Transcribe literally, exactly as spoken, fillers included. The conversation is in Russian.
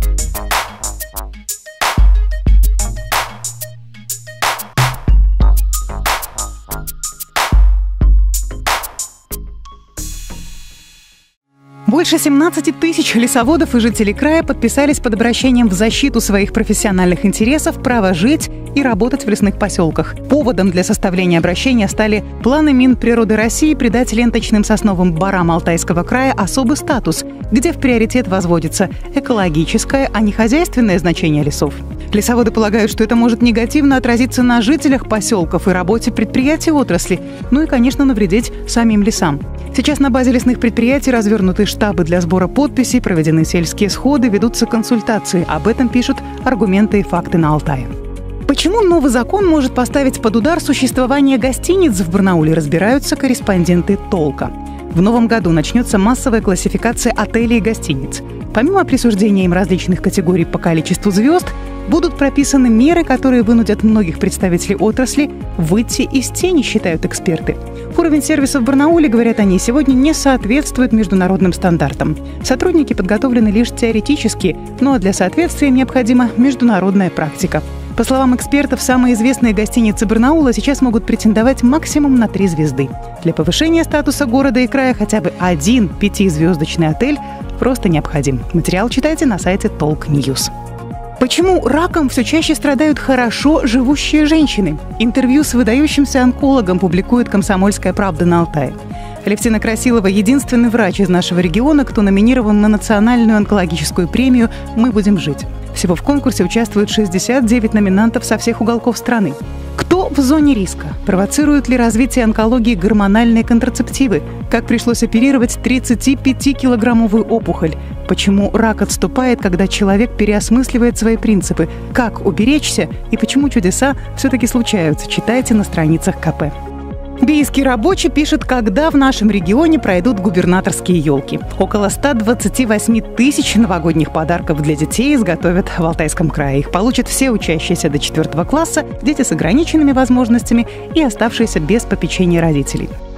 Больше семнадцати тысяч лесоводов и жителей края подписались под обращением в защиту своих профессиональных интересов право жить и работать в лесных поселках. Поводом для составления обращения стали планы Минприроды России придать ленточным сосновым борам Алтайского края особый статус, где в приоритет возводится экологическое, а не хозяйственное значение лесов. Лесоводы полагают, что это может негативно отразиться на жителях поселков и работе предприятий отрасли, ну и, конечно, навредить самим лесам. Сейчас на базе лесных предприятий развернуты штабы для сбора подписей, проведены сельские сходы, ведутся консультации. Об этом пишут «Аргументы и факты» на Алтае. Почему новый закон может поставить под удар существование гостиниц в Барнауле, разбираются корреспонденты «Толка». В новом году начнется массовая классификация отелей и гостиниц. Помимо присуждения им различных категорий по количеству звезд, будут прописаны меры, которые вынудят многих представителей отрасли выйти из тени, считают эксперты. Уровень сервиса в Барнауле, говорят они, сегодня не соответствует международным стандартам. Сотрудники подготовлены лишь теоретически, но для соответствия необходима международная практика. По словам экспертов, самые известные гостиницы Барнаула сейчас могут претендовать максимум на три звезды. Для повышения статуса города и края хотя бы один пятизвездочный отель просто необходим. Материал читайте на сайте Толк Ньюс. Почему раком все чаще страдают хорошо живущие женщины? Интервью с выдающимся онкологом публикует «Комсомольская правда» на Алтае. Алевтина Красилова – единственный врач из нашего региона, кто номинирован на национальную онкологическую премию «Мы будем жить». Всего в конкурсе участвуют шестьдесят девять номинантов со всех уголков страны. Кто в зоне риска? Провоцируют ли развитие онкологии гормональные контрацептивы? Как пришлось оперировать тридцатипятикилограммовую опухоль? Почему рак отступает, когда человек переосмысливает свои принципы? Как уберечься? И почему чудеса все-таки случаются? Читайте на страницах ка пэ. Бийский рабочий пишет, когда в нашем регионе пройдут губернаторские елки. Около ста двадцати восьми тысяч новогодних подарков для детей изготовят в Алтайском крае. Их получат все учащиеся до четвертого класса, дети с ограниченными возможностями и оставшиеся без попечения родителей.